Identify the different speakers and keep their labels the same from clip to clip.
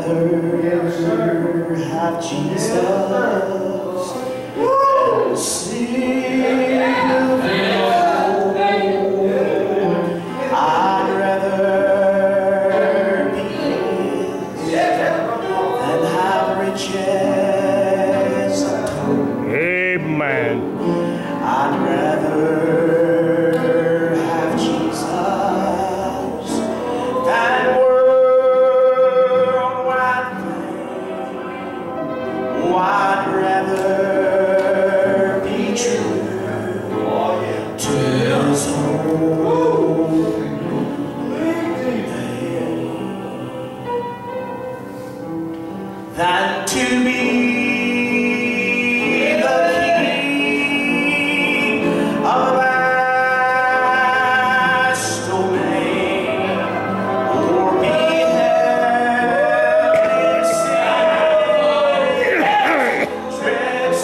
Speaker 1: rather have Jesus and silver. I'd rather be his than have riches untold.
Speaker 2: Amen.
Speaker 1: I'd rather have Jesus than worldwide fame. Oh, I'd rather be true to his holy name than to be the king of a vast domain, or be held in sin, dread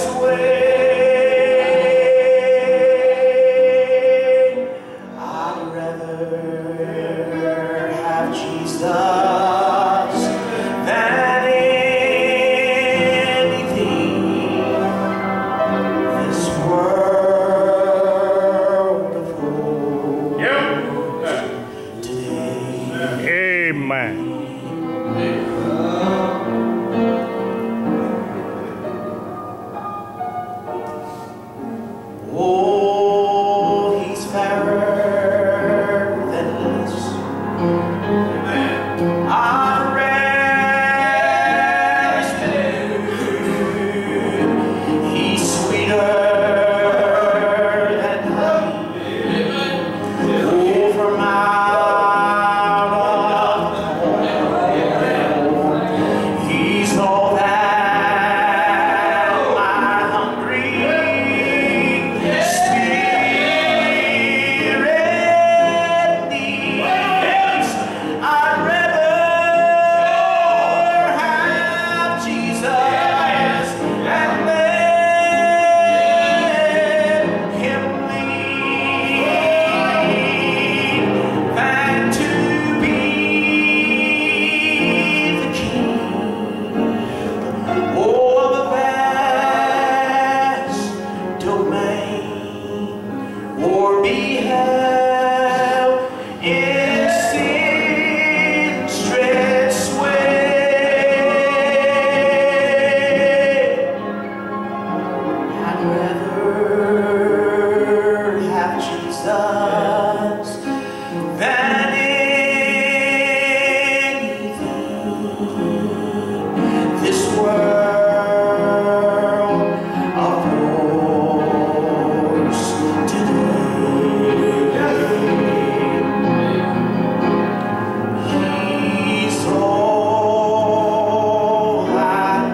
Speaker 1: sway. I'd rather have Jesus than anything this world affords today.
Speaker 2: Amen.
Speaker 1: Oh, he's fairer than this. I'd rarest food. He's sweeter than honey. Oh, from out of the comb. He's all that my hungry spirit needs. I'd rather have Jesus and let him lead than to be the king, oh, of a vast domain, or be held in sin's dread sway. I'd rather have Jesus than anything this world affords today. He's all I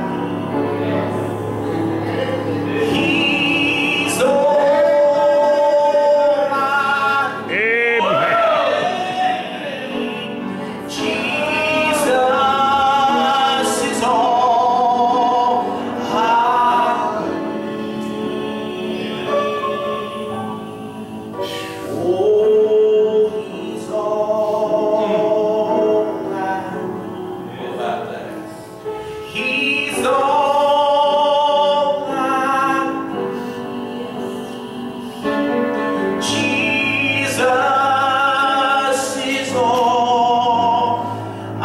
Speaker 1: need. He's all I
Speaker 2: Amen.
Speaker 1: Jesus is all I need. Oh, he's all I need. He's all I need. Jesus is all I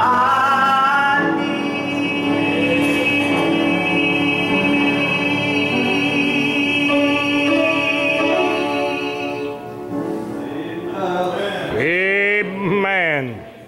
Speaker 1: need.
Speaker 2: Amen.